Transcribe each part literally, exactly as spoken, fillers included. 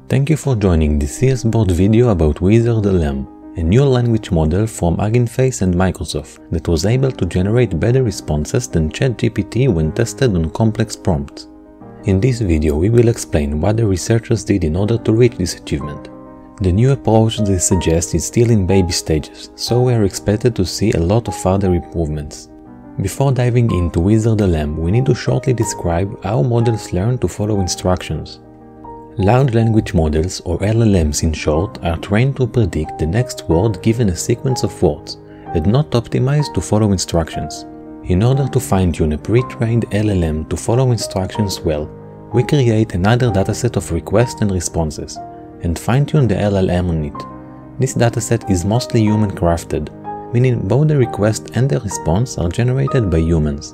Thank you for joining this C S board video about WizardLM, a new language model from Hugging Face and Microsoft that was able to generate better responses than ChatGPT when tested on complex prompts. In this video we will explain what the researchers did in order to reach this achievement. The new approach they suggest is still in baby stages, so we are expected to see a lot of further improvements. Before diving into WizardLM, we need to shortly describe how models learn to follow instructions. Large language models, or L L Ms in short, are trained to predict the next word given a sequence of words, and not optimized to follow instructions. In order to fine-tune a pre-trained L L M to follow instructions well, we create another dataset of requests and responses, and fine-tune the L L M on it. This dataset is mostly human-crafted, meaning both the request and the response are generated by humans.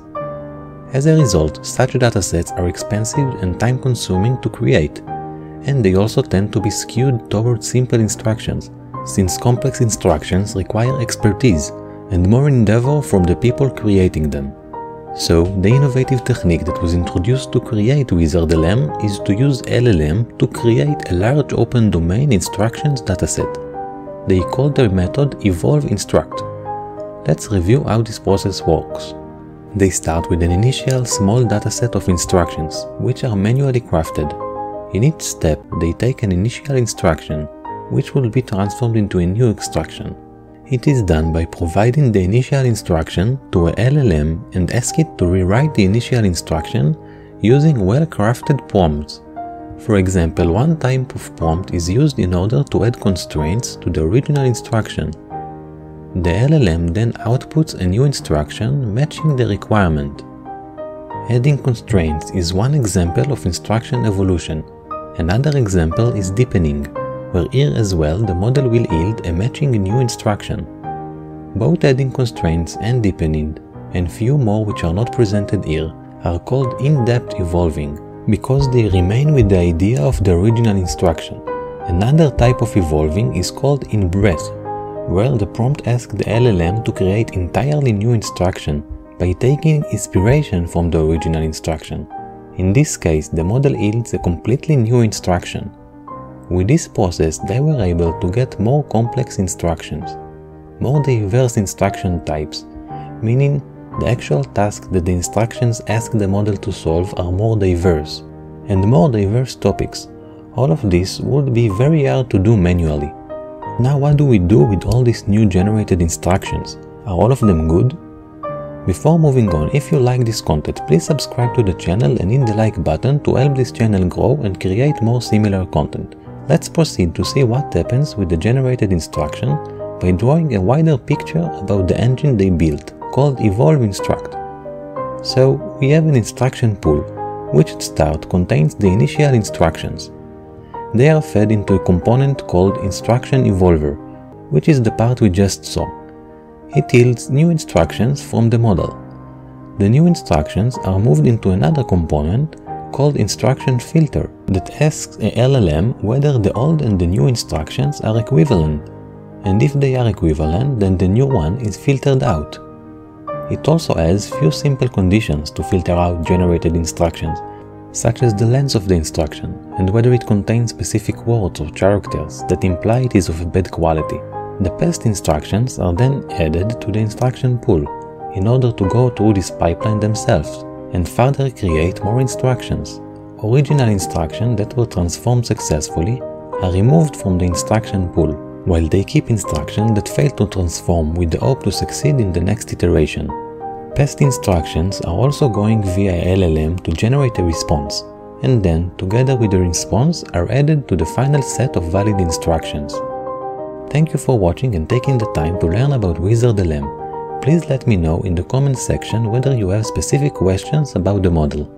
As a result, such datasets are expensive and time-consuming to create, and they also tend to be skewed towards simple instructions, since complex instructions require expertise and more endeavor from the people creating them. So, the innovative technique that was introduced to create WizardLM is to use L L M to create a large open domain instructions dataset. They call their method Evol-Instruct. Let's review how this process works. They start with an initial small dataset of instructions, which are manually crafted. In each step, they take an initial instruction, which will be transformed into a new instruction. It is done by providing the initial instruction to a L L M and ask it to rewrite the initial instruction using well-crafted prompts. For example, one type of prompt is used in order to add constraints to the original instruction. The L L M then outputs a new instruction matching the requirement. Adding constraints is one example of instruction evolution. Another example is deepening, where here as well the model will yield a matching new instruction. Both adding constraints and deepening, and few more which are not presented here, are called in-depth evolving, because they remain with the idea of the original instruction. Another type of evolving is called in-breadth, where the prompt asks the L L M to create entirely new instruction by taking inspiration from the original instruction. In this case, the model yields a completely new instruction. With this process, they were able to get more complex instructions, more diverse instruction types, meaning the actual tasks that the instructions ask the model to solve are more diverse, and more diverse topics. All of this would be very hard to do manually. Now what do we do with all these new generated instructions? Are all of them good? Before moving on, if you like this content, please subscribe to the channel and hit the like button to help this channel grow and create more similar content. Let's proceed to see what happens with the generated instruction by drawing a wider picture about the engine they built, called Evol-Instruct. So, we have an instruction pool, which at start contains the initial instructions. They are fed into a component called Instruction Evolver, which is the part we just saw. It yields new instructions from the model. The new instructions are moved into another component called Instruction Filter that asks a L L M whether the old and the new instructions are equivalent, and if they are equivalent, then the new one is filtered out. It also has few simple conditions to filter out generated instructions, such as the length of the instruction and whether it contains specific words or characters that imply it is of bad quality. The past instructions are then added to the instruction pool in order to go through this pipeline themselves and further create more instructions. Original instructions that were transformed successfully are removed from the instruction pool, while they keep instructions that fail to transform with the hope to succeed in the next iteration. Past instructions are also going via L L M to generate a response, and then, together with the response, are added to the final set of valid instructions. Thank you for watching and taking the time to learn about WizardLM. Please let me know in the comment section whether you have specific questions about the model.